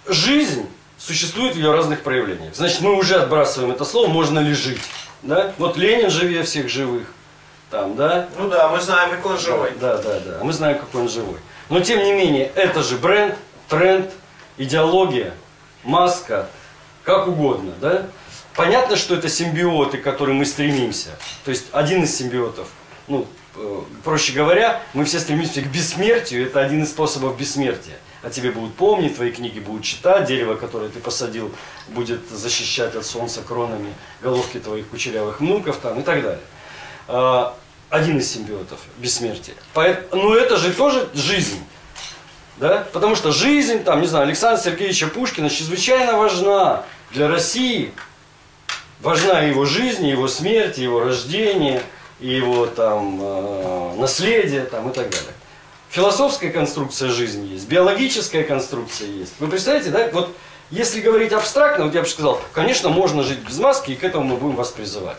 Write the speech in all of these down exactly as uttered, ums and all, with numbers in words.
жизнь существует в ее разных проявлениях. Значит, мы уже отбрасываем это слово, можно ли жить. Да? Вот Ленин живее всех живых. Там, да? Ну да, мы знаем, как он живой. Да, да, да, мы знаем, какой он живой. Но тем не менее, это же бренд, тренд, идеология, маска, как угодно, да? Понятно, что это симбиоты, к которым мы стремимся. То есть один из симбиотов, ну, э, проще говоря, мы все стремимся к бессмертию, это один из способов бессмертия. О тебе будут помнить, твои книги будут читать, дерево, которое ты посадил, будет защищать от солнца кронами головки твоих кучерявых внуков там, и так далее. Э, один из симбиотов бессмертия. Поэтому, но это же тоже жизнь. Да? Потому что жизнь, там, не знаю, Александра Сергеевича Пушкина чрезвычайно важна для России. Важна его жизнь, его смерть, его рождение, его там, э, наследие там, и так далее. Философская конструкция жизни есть, биологическая конструкция есть. Вы представляете, да? Вот если говорить абстрактно, вот я бы сказал, конечно, можно жить без маски, и к этому мы будем вас призывать.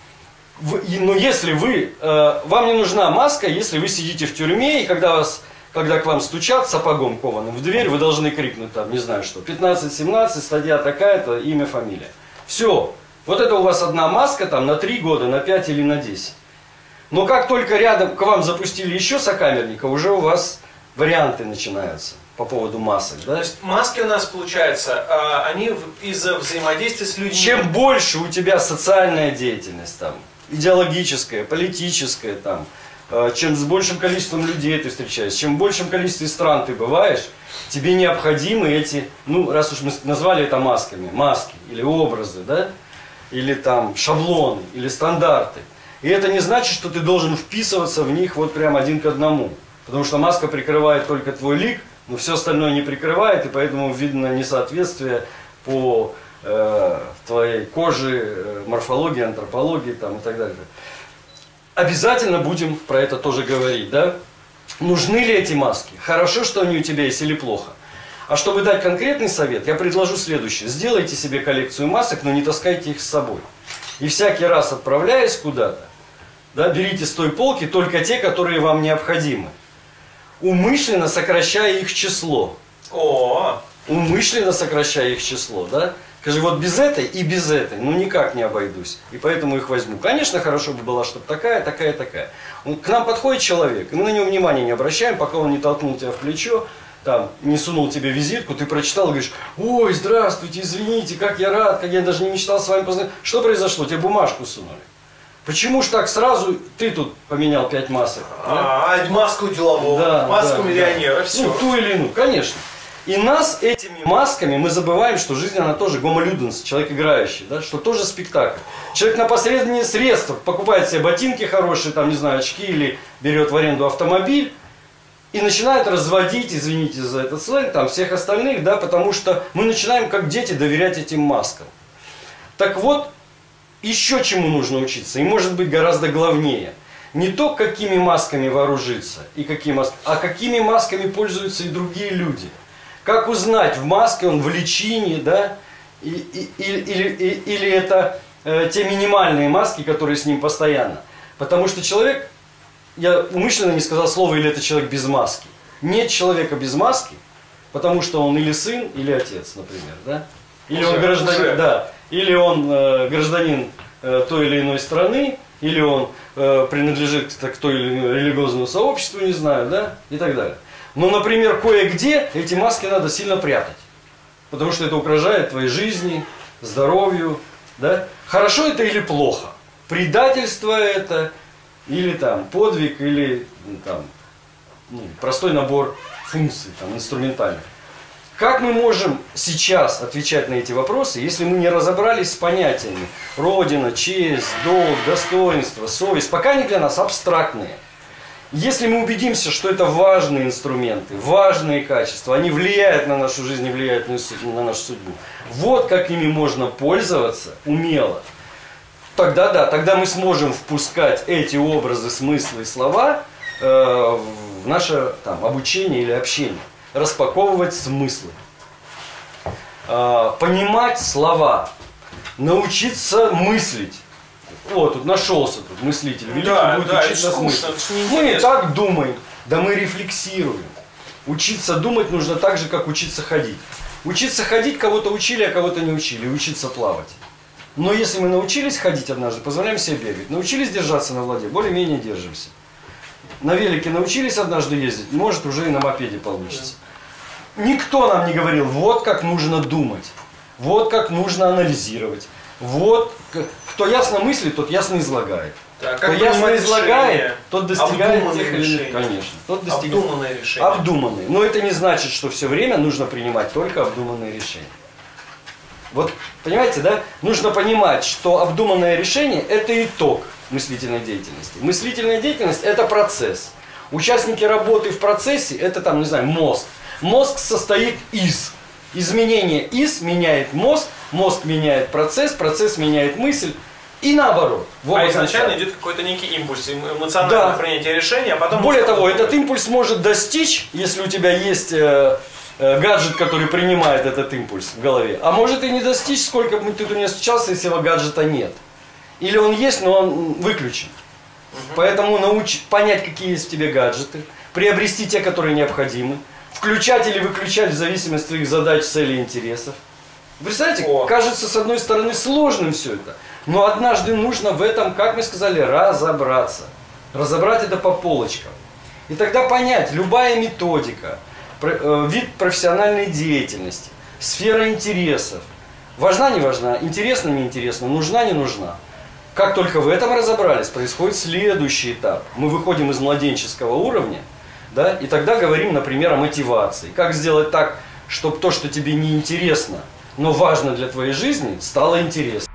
Вы, но если вы, э, вам не нужна маска, если вы сидите в тюрьме, и когда, вас, когда к вам стучат сапогом кованым в дверь, вы должны крикнуть там, не знаю что, пятнадцать семнадцать, статья такая-то, имя, фамилия. Все. Вот это у вас одна маска там на три года, на пять или на десять. Но как только рядом к вам запустили еще сокамерника, уже у вас варианты начинаются по поводу масок. Да? То есть маски у нас, получается, они из-за взаимодействия с людьми. Чем больше у тебя социальная деятельность, там, идеологическая, политическая, там, чем с большим количеством людей ты встречаешься, чем в большем количестве стран ты бываешь, тебе необходимы эти, ну, раз уж мы назвали это масками, маски или образы, да? Или там шаблоны, или стандарты. И это не значит, что ты должен вписываться в них вот прям один к одному. Потому что маска прикрывает только твой лик, но все остальное не прикрывает, и поэтому видно несоответствие по э, твоей коже, э, морфологии, антропологии там, и так далее. Обязательно будем про это тоже говорить, да? Нужны ли эти маски? Хорошо, что они у тебя есть, или плохо? А чтобы дать конкретный совет, я предложу следующее. Сделайте себе коллекцию масок, но не таскайте их с собой. И всякий раз, отправляясь куда-то, да, берите с той полки только те, которые вам необходимы. Умышленно сокращая их число. О! Умышленно сокращая их число, да? Скажи, вот без этой и без этой, ну никак не обойдусь. И поэтому их возьму. Конечно, хорошо бы была, чтобы такая, такая, такая. К нам подходит человек, и мы на него внимания не обращаем, пока он не толкнул тебя в плечо, там, не сунул тебе визитку, ты прочитал и говоришь, ой, здравствуйте, извините, как я рад, как я даже не мечтал с вами познакомиться. Что произошло? Тебе бумажку сунули. Почему ж так сразу ты тут поменял пять масок? А, да? Маску делового, да, маску да, миллионера, да. Все. Ну, ту или иную, конечно. И нас этими масками, мы забываем, что жизнь, она тоже гомолюденс, человек играющий, да, что тоже спектакль. Человек на посредственные средства покупает себе ботинки хорошие, там, не знаю, очки или берет в аренду автомобиль, и начинает разводить, извините за этот сленг, там, всех остальных, да, потому что мы начинаем, как дети, доверять этим маскам. Так вот, еще чему нужно учиться, и может быть гораздо главнее. Не то, какими масками вооружиться, и какие маски, а какими масками пользуются и другие люди. Как узнать, в маске он в личине, да, и, и, и, или, и, или это э, те минимальные маски, которые с ним постоянно. Потому что человек... Я умышленно не сказал слово, или это человек без маски. Нет человека без маски, потому что он или сын, или отец, например, да? Или уже, он гражданин, уже. Да, или он э, гражданин э, той или иной страны, или он э, принадлежит к той или иной религиозному сообществу, не знаю, да, и так далее. Но, например, кое-где эти маски надо сильно прятать, потому что это угрожает твоей жизни, здоровью, да? Хорошо это или плохо? Предательство это... Или там подвиг, или там, ну, простой набор функций, там, инструментальных. Как мы можем сейчас отвечать на эти вопросы, если мы не разобрались с понятиями Родина, честь, долг, достоинство, совесть, пока они для нас абстрактные. Если мы убедимся, что это важные инструменты, важные качества, они влияют на нашу жизнь и влияют на нашу судьбу, вот как ими можно пользоваться умело. Тогда да, тогда мы сможем впускать эти образы, смыслы и слова э, в наше там, обучение или общение. Распаковывать смыслы. Э, понимать слова. Научиться мыслить. Вот, тут нашелся тут мыслитель. Великий да, будет да, учить нас мыслить. Мы и так думаем, да мы рефлексируем. Учиться думать нужно так же, как учиться ходить. Учиться ходить кого-то учили, а кого-то не учили. Учиться плавать. Но если мы научились ходить однажды, позволяем себе бегать. Научились держаться на воде, более-менее держимся. На велике научились однажды ездить, может уже и на мопеде получится. Никто нам не говорил, вот как нужно думать, вот как нужно анализировать. Вот, кто ясно мыслит, тот ясно излагает. Да, кто как ясно излагает, решения, тот достигает тех или решения. иных, конечно. Тот достигает... Обдуманные решения. Обдуманные. Но это не значит, что все время нужно принимать только обдуманные решения. Вот, понимаете, да? Нужно понимать, что обдуманное решение – это итог мыслительной деятельности. Мыслительная деятельность – это процесс. Участники работы в процессе – это, там, не знаю, мозг. Мозг состоит из. Изменение из меняет мозг, мозг меняет процесс, процесс меняет мысль и наоборот. А изначально идет какой-то некий импульс, эмоциональное да. принятие решения, а потом... Более того, этот импульс может достичь, если у тебя есть э, э, гаджет, который принимает этот импульс в голове, а может и не достичь, сколько бы ты тут не стучался, если его гаджета нет. Или он есть, но он выключен. Угу. Поэтому научить понять, какие есть в тебе гаджеты, приобрести те, которые необходимы, включать или выключать в зависимости от своих задач, целей и интересов. Представляете, О. кажется с одной стороны сложным все это, но однажды нужно в этом, как мы сказали, разобраться. Разобрать это по полочкам. И тогда понять, любая методика, вид профессиональной деятельности, сфера интересов, важна, не важна, интересна, не интересна, нужна, не нужна. Как только в этом разобрались, происходит следующий этап. Мы выходим из младенческого уровня, да, и тогда говорим, например, о мотивации. Как сделать так, чтобы то, что тебе не интересно, но важно для твоей жизни, стало интересно.